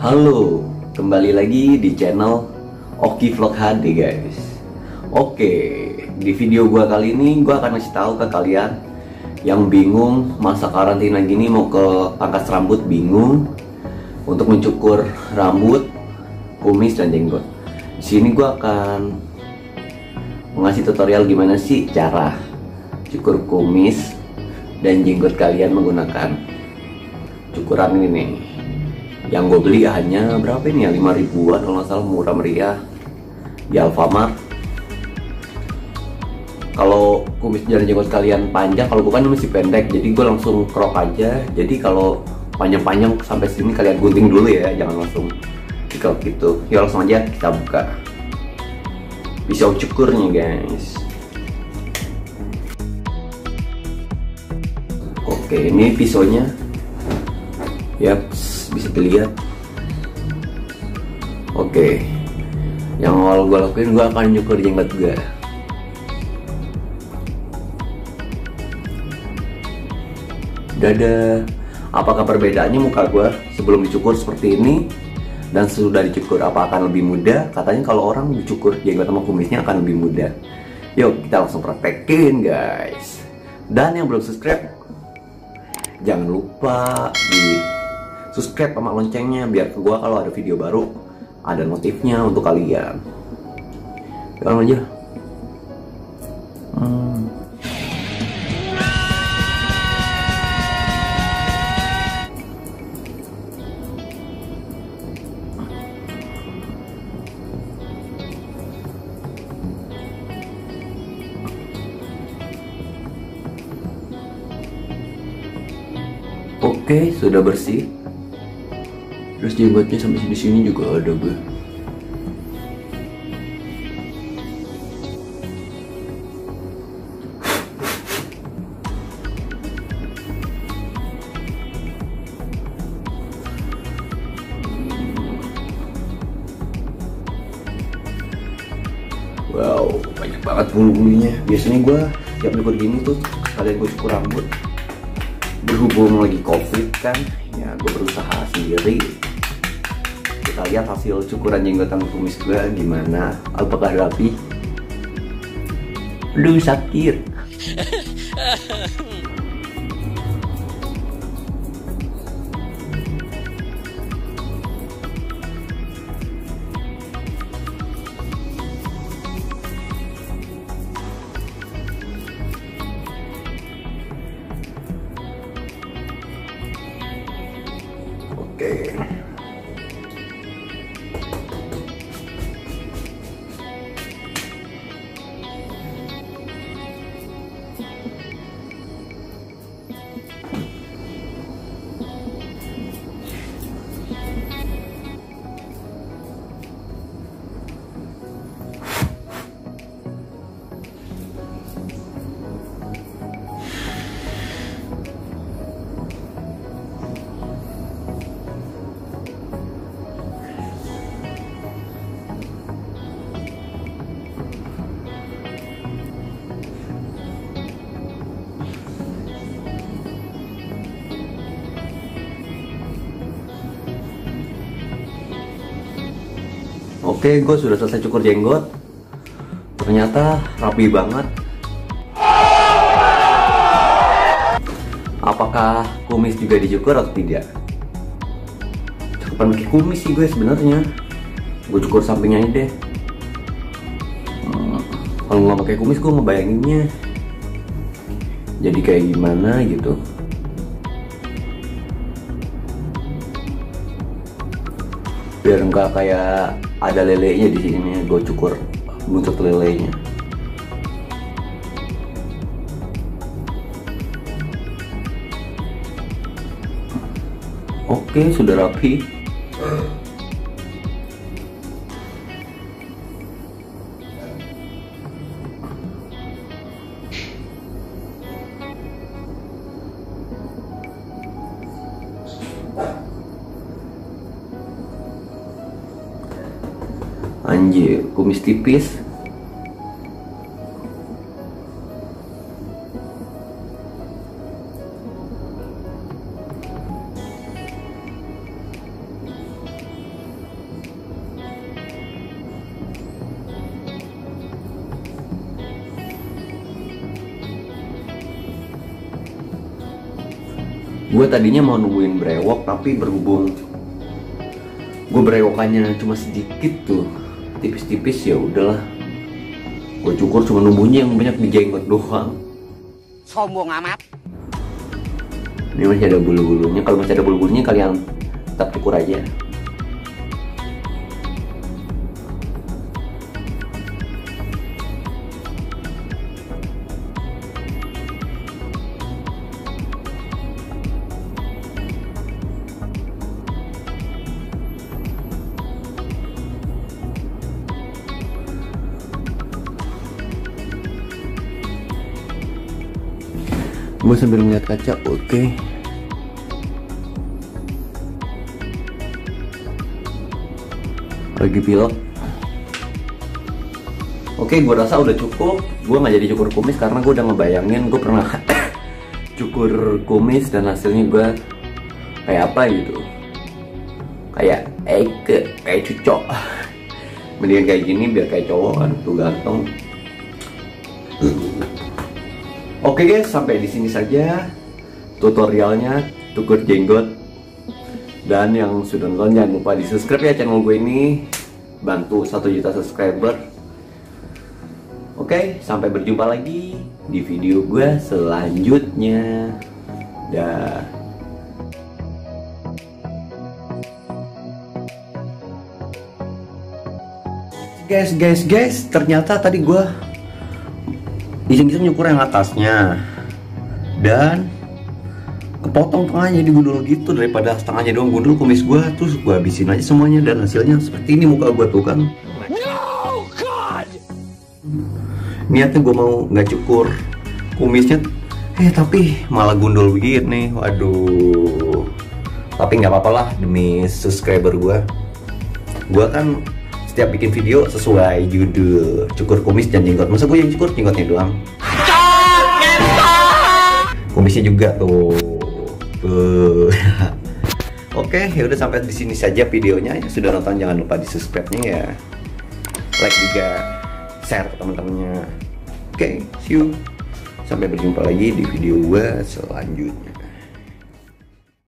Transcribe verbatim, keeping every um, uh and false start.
Halo, kembali lagi di channel Oki Vlog H D guys. Oke, di video gua kali ini gua akan kasih tahu ke kalian yang bingung masa karantina gini mau ke pangkas rambut, bingung untuk mencukur rambut, kumis dan jenggot. Di sini gua akan mengasih tutorial gimana sih cara cukur kumis dan jenggot kalian menggunakan cukuran ini nih. Yang gue beli hanya berapa ini ya, lima ribuan kalau nggak salah, murah meriah di Alfamart. Kalau kumis dan jenggot kalian panjang, kalau gue kan masih pendek, jadi gue langsung crop aja. Jadi kalau panjang-panjang sampai sini kalian gunting dulu ya, jangan langsung di crop gitu. Ya langsung aja kita buka pisau cukurnya guys. Oke, ini pisaunya ya, bisa dilihat. Oke, yang awal gue lakuin, gue akan nyukur jenggot gue. Dadah. Apakah perbedaannya muka gue sebelum dicukur seperti ini dan sudah dicukur, apa akan lebih mudah? Katanya kalau orang dicukur jenggot sama kumisnya akan lebih mudah. Yuk kita langsung praktekin guys. Dan yang belum subscribe, jangan lupa di subscribe sama loncengnya biar ke gua kalau ada video baru ada notifnya untuk kalian. Jangan aja. Hmm. Oke, sudah bersih. Terus jenggotnya sampai sini sini juga ada gue. Wow, banyak banget bulu-bulunya. Biasanya gue tiap cukur gini tuh sekalian gue cukur rambut. Berhubung lagi covid kan, ya gue berusaha sendiri. Kita lihat hasil cukuran jenggot sama kumis gue gimana, apakah rapi. Aduh sakit. Oke. Oke, gue sudah selesai cukur jenggot. Ternyata rapi banget. Apakah kumis juga dicukur atau tidak? Cakupan pakai kumis sih gue sebenarnya. Gue cukur sampingnya aja deh. Hmm, kalau nggak pakai kumis gue ngebayanginnya jadi kayak gimana gitu. Biar enggak kayak ada lelenya di sini, gue cukur buntut lelenya. Oke, sudah rapi. Anjir, kumis tipis. Gue tadinya mau nungguin brewok, tapi berhubung gue brewokannya cuma sedikit tuh, tipis-tipis, ya udahlah. Gue cukur cuma numbuhnya yang banyak di jenggot doang. Sombong amat. Ini masih ada bulu-bulunya. Kalau masih ada bulu-bulunya kalian tetap cukur aja. Gue sambil ngeliat kaca, oke okay. Lagi pilot. Oke, okay, gue rasa udah cukup. Gue nggak jadi cukur kumis karena gue udah ngebayangin gue pernah cukur kumis dan hasilnya gue kayak apa gitu. Kayak Eike, kayak cucok. Mendingan kayak gini biar kayak cowok kan, tuh ganteng. Oke guys, sampai di sini saja tutorialnya cukur jenggot. Dan yang sudah nonton jangan lupa di subscribe ya channel gue ini, bantu satu juta subscriber. Oke, sampai berjumpa lagi di video gue selanjutnya. Dah. Guys, guys, guys, ternyata tadi gue iseng-iseng nyukur yang atasnya dan kepotong tengahnya, jadi gundul gitu. Daripada setengahnya doang gundul kumis gue, terus gue habisin aja semuanya dan hasilnya seperti ini muka gue tuh kan. No, God. Niatnya gue mau nggak cukur kumisnya, eh tapi malah gundul begini. Waduh. Tapi nggak apa-apa lah demi subscriber gue. Gue kan setiap bikin video sesuai judul, cukur kumis dan jenggot. Masa gue yang cukur jenggotnya doang? Kumisnya juga tuh. Tuh. Oke, ya udah sampai di sini saja videonya. Yang sudah nonton jangan lupa di subscribe-nya ya. Like juga, share ke teman-temannya. Oke, see you. Sampai berjumpa lagi di video gue selanjutnya.